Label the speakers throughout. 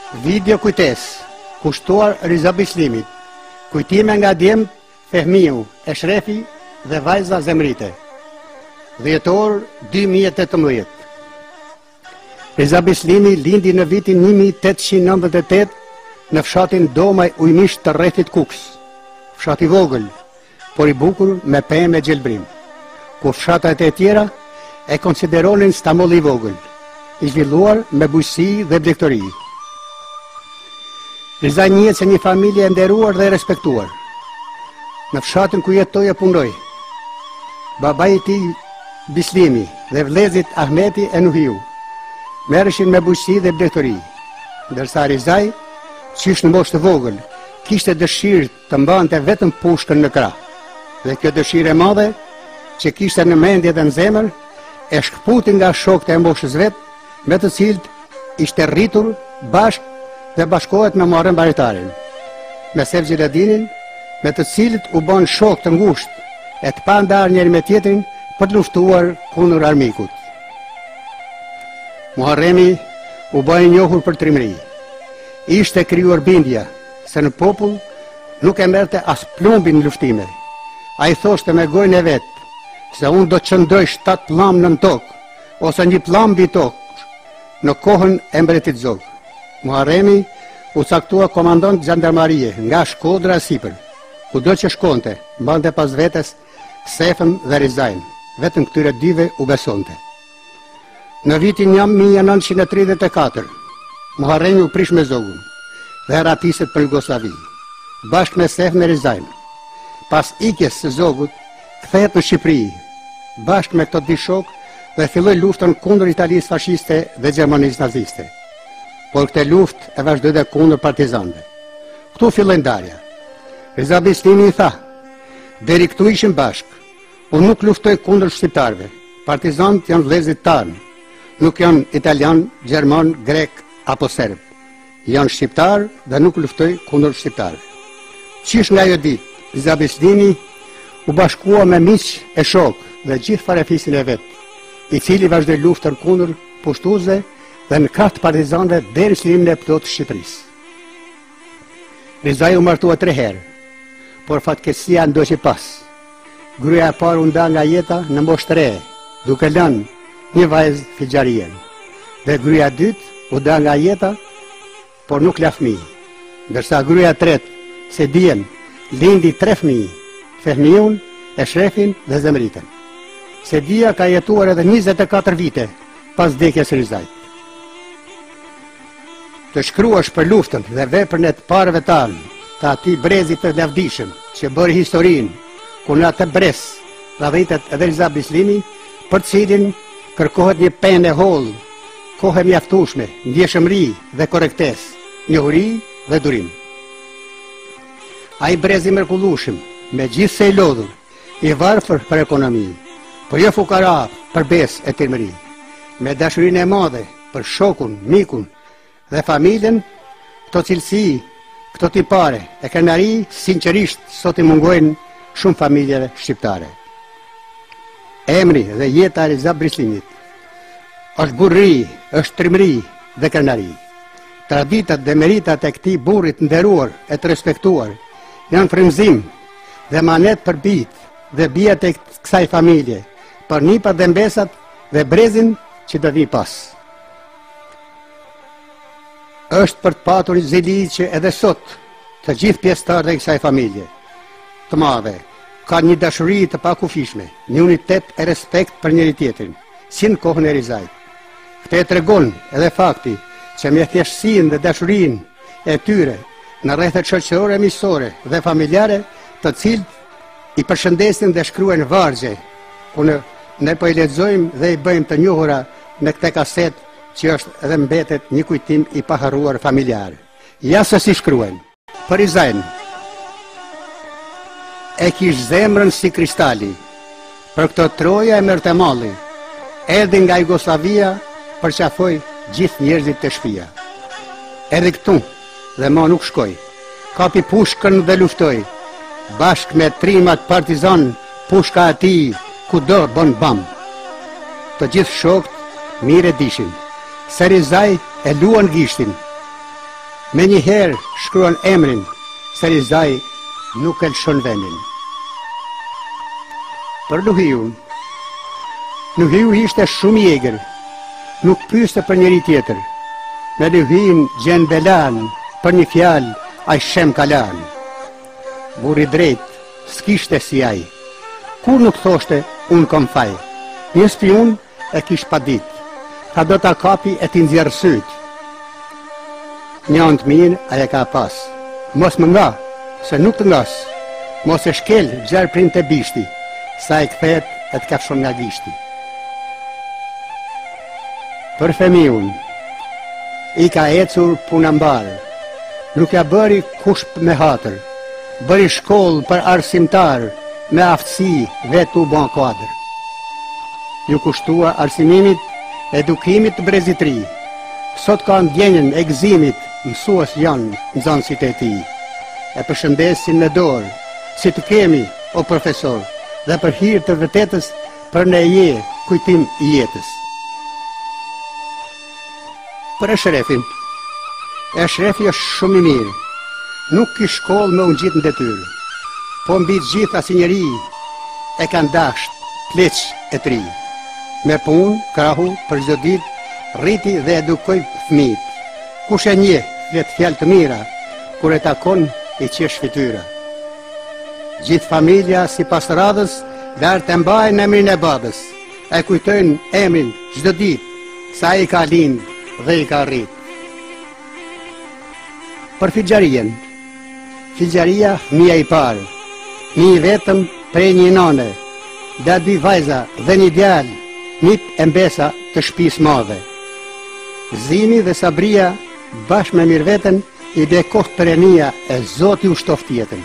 Speaker 1: Video kujtes, kushtuar Riza Bislimit, kujtime nga djemt, Fehmiu, Eshrefi dhe vajza Zemrite. Dhjetor 2018. Riza Bislimi lindi në vitin 1898 në fshatin Domaj ujmisht të rrethit Kuks, fshati vogël, por i bukur me pemë e gjelbrim, ku fshatat e tjera e konsideronin Stamboll i vogël, i zhvilluar me bujqësi dhe blegtori. Riza njihet se një familje e nderuar dhe e respektuar. Në fshatin ku jetoi e punoi, babai i tij Bislimi dhe vëllezrit Ahmeti e Nuhiu merreshin me bujqësi dhe blegtori, ndërsa Rizaj, qysh në moshë të vogël, kishte dëshirë të mbante vetëm pushkën në krah. Dhe kjo dëshirë e madhe, që kishte në mendje dhe në zemër, e shkputi nga shokët e moshës vet, me të cilët ishte rritur bashkë dhe bashkohet me Muharrem Baritarin, me Sef Gjiladinin, me të cilët u bën shokë të ngushtë e të pa ndarë njëri me tjetrin për të luftuar kundër armikut. Muharremi u bë i njohur për trimëri. Ishte krijuar bindja se në popull nuk e merrte as plumbin në luftime. Ai thoshte me gojën e vet se unë do të çndroj 7 pllumb në tokë ose një pllumb mbi tokë në kohën e mbretit Zog. Muharremi u caktua komandant gjandarmarie nga Shkodra sipër. Kudo që shkonte, mbante pas vetes Sefën dhe Rizajn, vetëm këtyre dyve u besonte. Në vitin 1934, Muharremi u prish me Zogun dhe ratiset për Jugoslavi, bashkë me Sefën e Rizajn. Pas ikjes së Zogut, kthehet në Shqipëri, bashkë me këto dy shokë dhe filloi luftën kundër Italisë fashiste dhe Gjermanisë naziste. Por këtë luftë e vazhdoi dhe kundër partizanëve. Ktu filloi ndarja. Riza Bislimi i tha: "Deri këtu ishim bashkë. Unë nuk luftoj kundër shqiptarëve. Partizanët janë vëllezërit tanë. Nuk janë italian, gjerman, grek apo serb. Janë shqiptar dhe nuk luftoj kundër shqiptarëve." Qish nga ajo ditë, Riza Bislimi u bashkua me miq e shokë dhe gjithë farefisin e vet, i cili vazhdoi luftën kundër pushtuesve dhe në krah të partizanëve deri në çlimin e plotë të Shqipërisë. Rizaj u martua 3 herë, por fatkeqësia ndoqi pas. Gruaja e parë u nda nga jeta në moshë të re, duke lënë një vajzë figjarien. Dhe gruaja e dytë u nda nga jeta, por nuk la fëmijë. Ndërsa gruaja e tretë, Sedien, lindi 3 fëmijë, Fehmiun, Eshrefin dhe Zemriten. Sedia ka jetuar edhe 24 vite pas vdekjes së Rizajt. Të shkruash për luftën dhe veprën e të parëve tanë, të atij brezit të lavdishëm që bëri historinë, ku në atë brez radhitet edhe Riza Bislimi, për cilin kërkohet një penë e hollë, kohë e mjaftueshme, ndjeshmëri dhe korrektesë, njohuri dhe durim. Ai brez i mrekullueshëm, megjithse i lodhur, i varfër për ekonomi, por jo fukara për besë e tirmëri, me dashurinë e madhe për shokun, mikun dhe familjen, këto cilësi, këto tipare e krenari sinqerisht sot i mungojnë shumë familjeve shqiptare. Emri dhe jeta e Riza Bislimit është burri, është trimëri dhe krenari. Traditat dhe meritat e këtij burrit nderuar e të respektuar janë frymëzim dhe manet për bijt dhe bijat e kësaj familje, për nipat dhe mbesat dhe brezin që do vi pas. Është për të patur zili që edhe sot të gjithë pjesëtarët e kësaj familje të madhe ka një dashuri të pakufishme, një unitet e respekt për njëri tjetrin, si në kohën e Rizajt. Këtë e tregon edhe fakti që me thjeshtësinë dhe dashurinë e tyre në rrethet shoqërore, miqësore dhe familjare, të cilët i përshëndesin dhe shkruajnë vargje, ku ne po i lexojmë dhe i bëjmë të njohura në këtë kaset që është edhe mbetet një kujtim i paharruar familjar. Ja se si shkruajnë. Për Rizajn, e kish zemrën si kristali, për këto troja e mërte malli, erdhi nga Jugoslavia për qafoj gjithë njerëzit të shtëpia. Edhe këtu dhe ma nuk shkoj, kapi pushkën dhe luftoj, bashkë me trimat partizan, pushka ati kudo bën bam. Të gjithë shokët mire dishin, se Rizaj e luan gishtin, Me njëherë shkruan emrin, se Rizaj nuk e lëshon vendin. Për Nuhiu ishte shumë i egër, nuk pyeste për njëri tjetër. Me Nuhin gjen belan, për një fjalë ai shem kalan. Burri drejt, s'kishte si ai, kur nuk thoshte unë kom faj. Një spion e kish pa dit, ka do ta kapi e ti nxjerr syt. Një anë të mirë aja ka pas, mos më nga, se nuk të ngas, mos e shkel gjerë prim të bishti, sa e këthet e të kafshon nga gishti. Për femiun, i ka ecur puna mbarë, nuk ja bëri kushp me hatër, bëri shkollë për arsimtar, me aftësi vetu ban kuadër. Ju kushtua arsimimit, edukimit të brezitri, sot ka ndjenjen e gëzimit, mësues janë nxënësit e tij. E përshëndesin në dorë, si të kemi, o profesor, dhe për hir të vërtetës, për ne je kujtim i jetës. Për Eshrefin, Eshrefi është shumë i mirë, nuk ki shkollë me unë gjitë në detyrë, po mbi të gjitha si njeri, e kanë dasht, pleq e tri. Me punë, krahu, për çdo ditë, rriti dhe edukoj fëmijët. Kush e njeh, flet fjalë të mira, kur e takon i qesh fytyra. Gjithë familja si pas radhës, lartë e mbajnë emrin e babës, e kujtojnë emrin çdo ditë, sa i ka lind dhe i ka rrit. Për Filxharia fëmia i parë, një vetëm prej një nane, dhe 2 vajza dhe një djalë, nip e mbesa të shtëpis madhe. Zimi dhe Sabria, bashkë me Mirveten, i be kohë përenia e Zoti u shtoft jetën.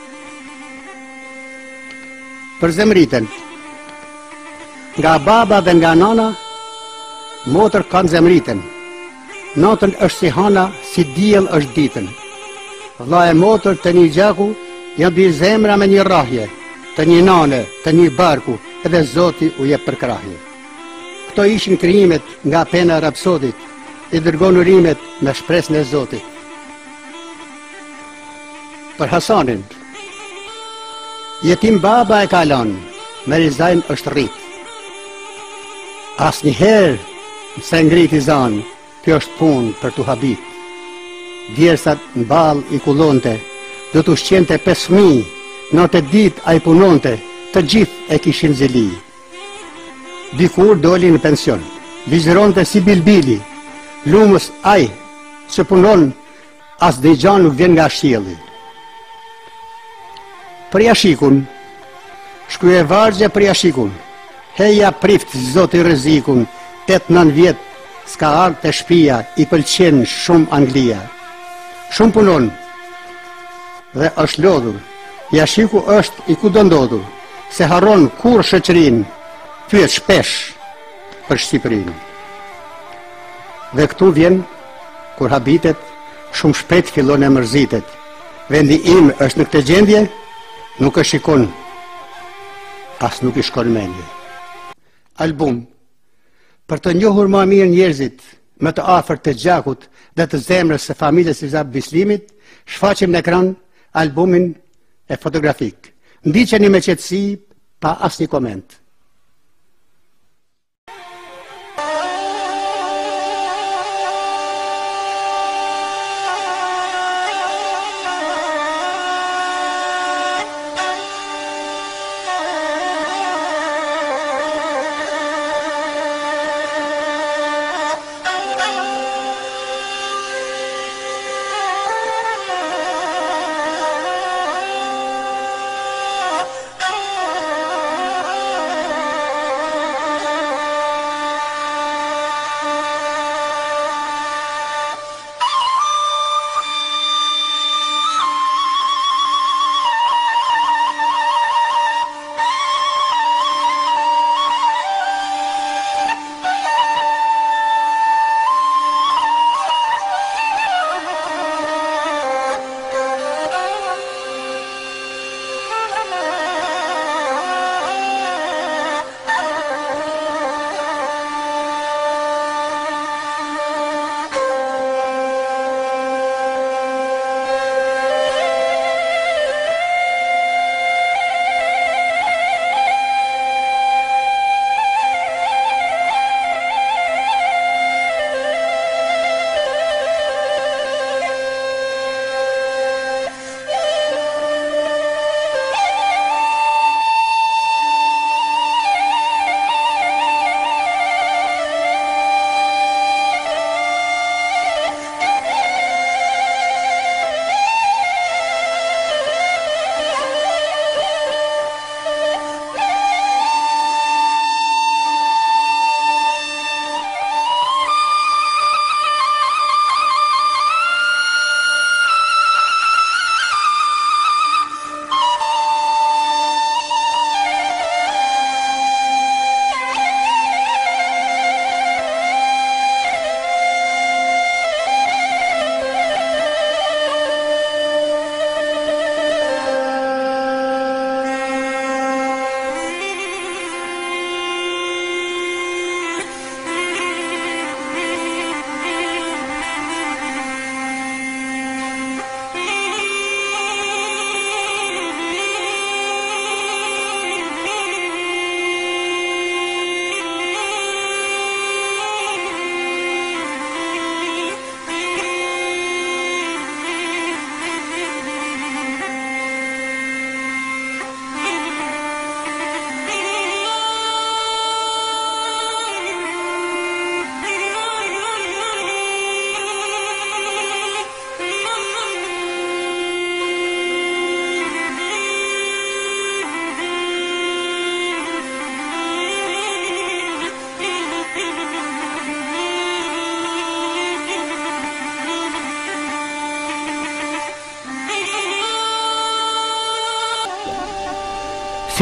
Speaker 1: Për Zemriten, nga baba dhe nga nana, motër kanë Zemriten. Natën është si hana, si diell është ditën. Vlla e motër të një gjaku, janë 2 zemra me një rrahje, të një nane, të një barku, edhe Zoti u jep për krahje. Këto ishin krijimet nga pena e Rapsodit, i dërgon urimet me shpresën e Zotit. Për Hasanin, jetim baba e ka lënë, me Rizajn është rrit. Asnjëherë se ngriti zanë, kjo është punë për tu habit. Djersat në bal i kullonte, do t'u shqente 5 fëmijë, natë e ditë a i punonte, të gjithë e kishin zili. Dikur doli në pension, vizëronte si bilbili, lumës aj që punon, as dhe gjanë nuk vjen nga shielli. Për Jashikun, shkruje vargje për Jashikun, heja prift Zoti rrezikun, 8-9 vjet, s'ka ardhur te shtëpia, i pëlqen shumë Anglia. Shumë punon dhe është lodhur. Jashiku është i kudo ndodhur, se harron kur shoqërinë, pyet shpesh për Shqipërinë. Dhe këtu vjen, kur habitet, shumë shpejt fillon e mërzitet. Vendi im është në këtë gjendje, nuk e shikon, as nuk i shkon mendje. Album, për të njohur më mirë njerëzit, më të afërt të gjakut dhe të zemrës së familjes së Zap Bislimit, shfaqim në ekran albumin e fotografik. Ndiqeni me qetësi, pa asnjë koment.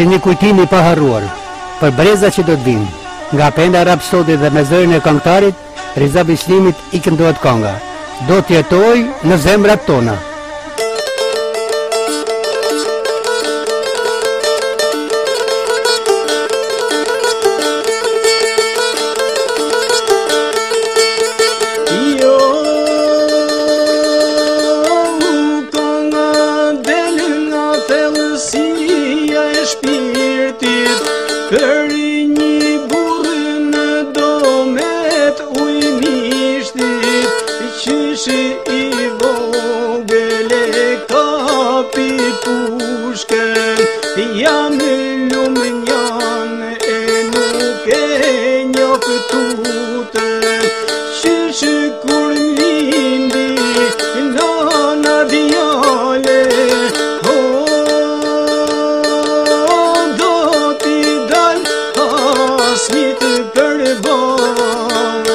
Speaker 1: është një kujtim i paharruar për brezat që do të vinë. Nga Penda Rapsodi dhe me zërin e këngëtarit, Riza Bislimit i këndohet kënga. Do të jetoj në zemrat tona.
Speaker 2: Për një burë në domet ujmishtit, qysh i vogël e kapi pushkën, jam lumnjan e nuk e njoh tutën, qysh kur lindi nana djale, Smit për bove.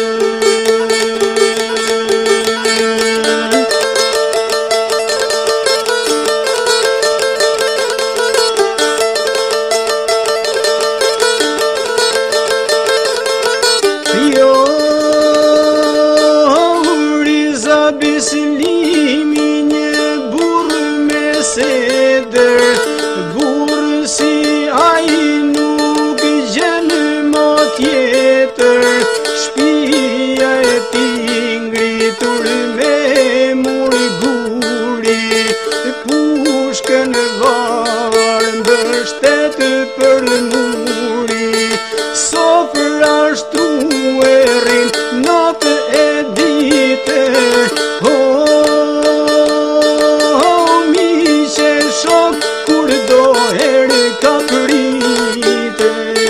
Speaker 2: Jo, Riza Bislimi një burë me seder, burë si ai tjetër, shpia e tij ngritur me murguri, pushkën var mbështet për muri, sofra shtruerin natë e dite, miqe shok kur do herë ka prite.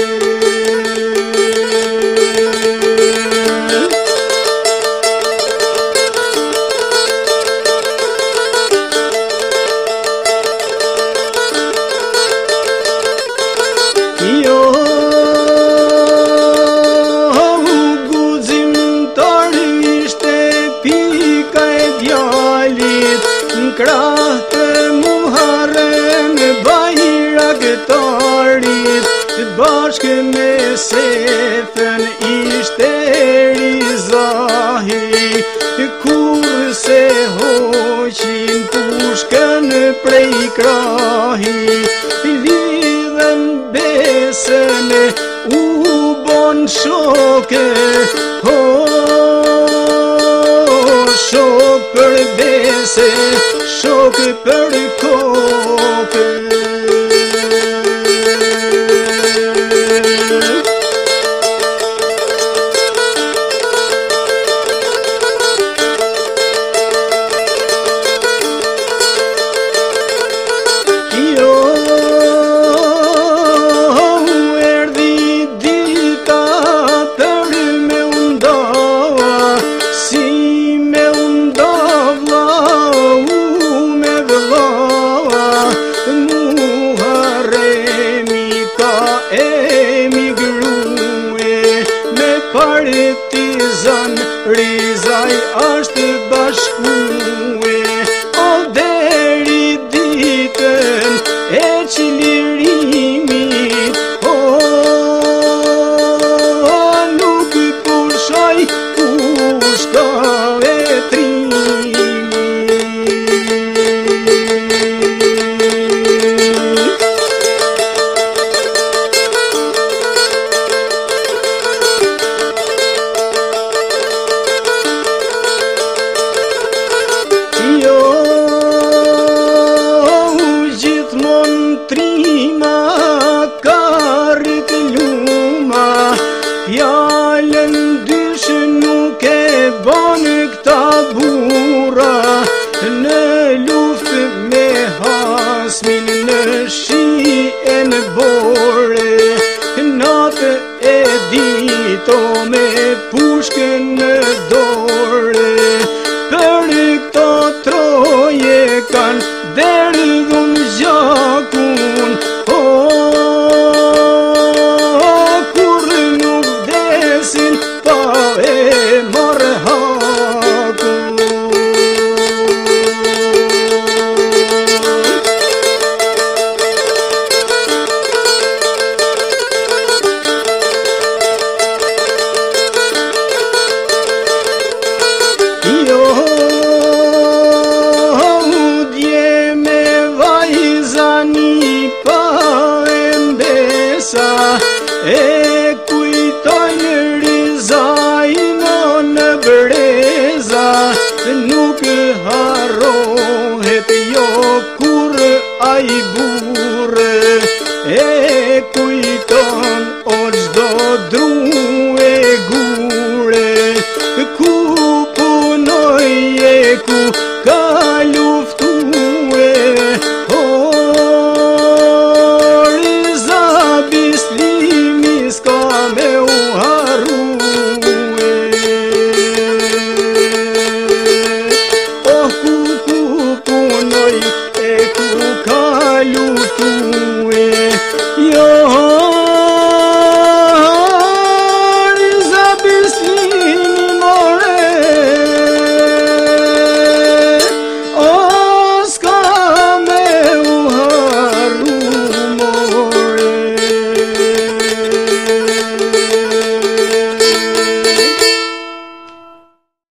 Speaker 2: Krah të Muharrem Bajraktarit, bashkë me Sefen ishte Rizahi, kurse hoqin pushkën prej krahi, lidhen besën u bon shoke, shok për bese, shok për kokë. Jo, erdhi dita për me undoa, si me undovla me vëlla, Muharremi ka emigrue, me partizan Rizaj është bashkue, o deri ditën e qlirimit, nuk pushoj pushka e trimit. sa e kujtojnë rizajnë në breza, nuk harrohet jo kur ai burë, e kujton o çdo dru